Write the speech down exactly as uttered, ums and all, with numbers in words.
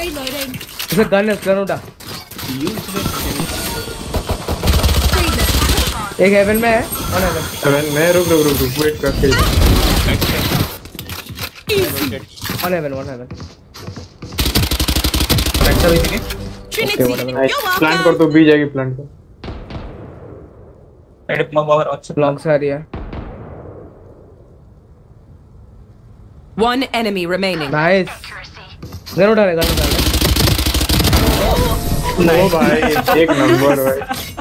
Reloading. इसे gun है gun उठा एक हेवन में है वन हेवन हेवन में रुक रुक रुक रुक वेट कर वन हेवन वन हेवन अच्छा भी ठीक Trinity. प्लांट कर तो बी जाएगी प्लांट को है पावर अच्छा लॉन्ग से आ रही है One enemy remaining. Nice gun उठा ले गन उठा ले ओ भाई एक नंबर भाई